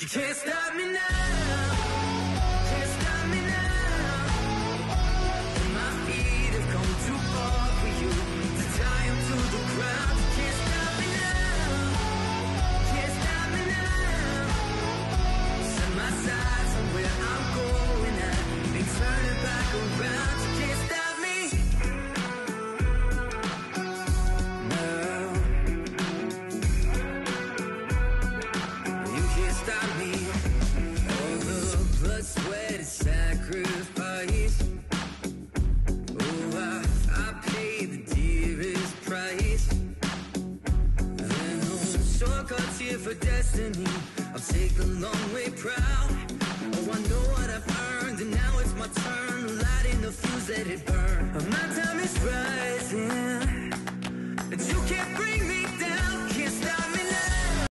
You can't stop me now. Can't stop me now. And my feet have come too far for you to tie them to the ground. You can't stop me now. Can't stop me now. Set my sights on where I'm going at. Ain't turning back around. You can't stop me now. You can't stop me. All the blood, sweat, and sacrifice. Oh, I paid the dearest price. And no shortcuts here for destiny. I'll take the long way proud. Oh, I know what I've earned, and now it's my turn. Lighting the fuse, let it burn. My time is rising.